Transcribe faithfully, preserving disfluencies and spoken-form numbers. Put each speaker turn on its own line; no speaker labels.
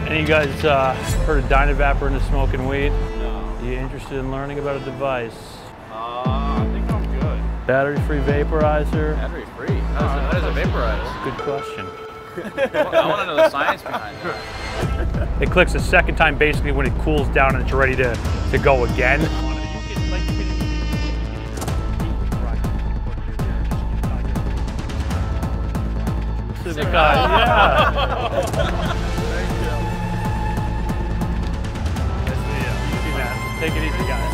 Any of you guys uh, heard of DynaVap or into smoking weed?
No.
You interested in learning about a device?
Uh, I think I'm good.
Battery-free vaporizer?
Battery-free? How does it vaporize?
Good question.
I want to know the science behind that.
It clicks a second time basically when it cools down and it's ready to, to go again. Yeah. Take it easy, guys.